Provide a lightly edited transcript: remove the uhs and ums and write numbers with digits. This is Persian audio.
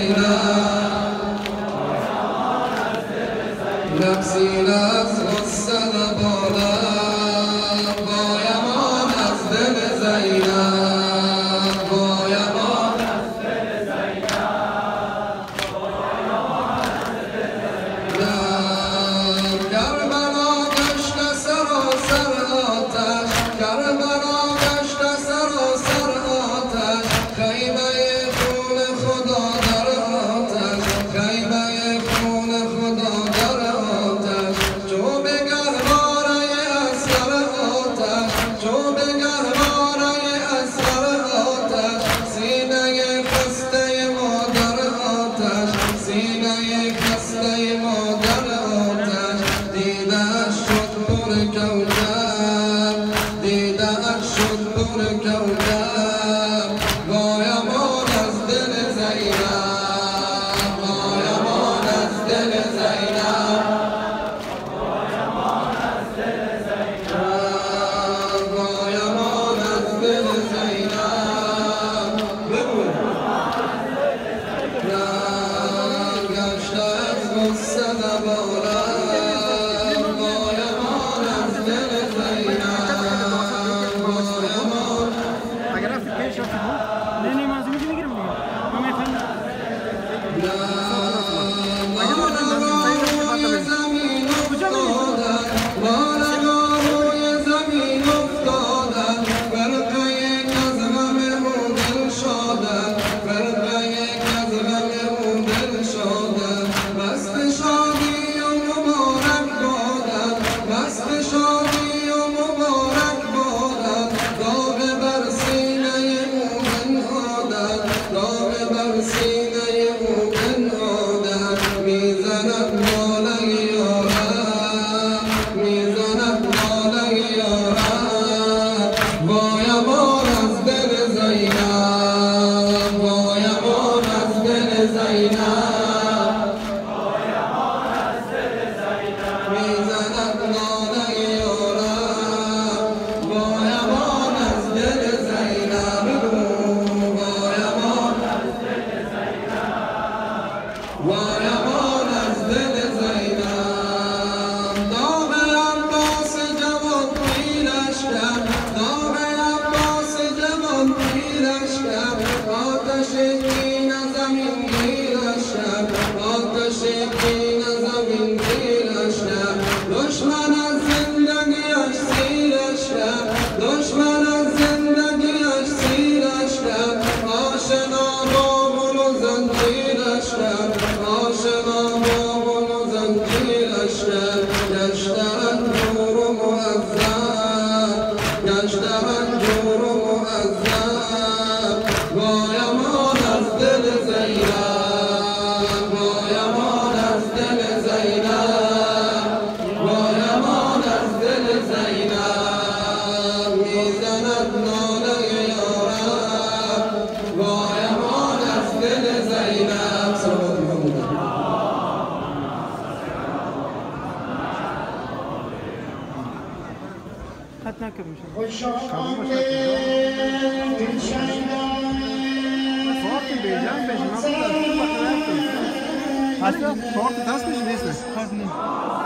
نفسی از غصه نبالم بایم از دل زینب بایم از دل زینب کربلا گشت سراسر آتش کربلا گشت سراسر آتش خیمه خون خدا در آتش خیمه خون خدا در آتش چوب گهواره اصغر آتش چوب گهواره اصغر آتش سینه خسته ما در آتش سینه خسته ما در آتش دیده‌اش شد پر کوکب دیده‌اش شد پر کوکب بایم از دل زینب بایم از دل زینب بایم از دل زینب بایم از دل زینب بگو گشت از غصه نبالم بایم از دل زینب بایم اگر رفتی پیش رفتی بود نه نه منظور میگیرم دیگه من میفهمم زمین افتادن بالگاه روی زمین افتادن فرقه یک از غم او دل شدن فرقه یک از غم او دل شدن مست شادی و مبارک بادن مست شادی و مبارک بادن داغ بر سینه او بنهادن داغ بر سینه او بنهادن میزند ناله یارم میزند ناله یارم بایم از دل زینب بایم از دل زینب بایم از دل زینب میزند ناله یارم بایم از دل زینب بایم از دل زینب بایم از دل زینب داغ عباس جوان پیرش کرد داغ عباس جوان پیرش کرد آتش کین زمین گیرش کرد آتش کین زمین گیرش کرد دشمن از زندگیش سیرش کرد دشمن از زندگیش سیرش کرد آشنا با غل و زنجیرش کرد آشنا با غل و زنجیرش کرد گشت رنجور و معذب گشت رنجور و معذب بایم از دل زینب بایم از دل زینب بایم از دل زینب میزند ناله یارم بایم از دل زینب صلوات محمود خط نکن میشه خوش آمدید فارتی بیجان بیشتر من بود از اون وقت رفتم اصلا فارتی دست میشه نیست خط نیست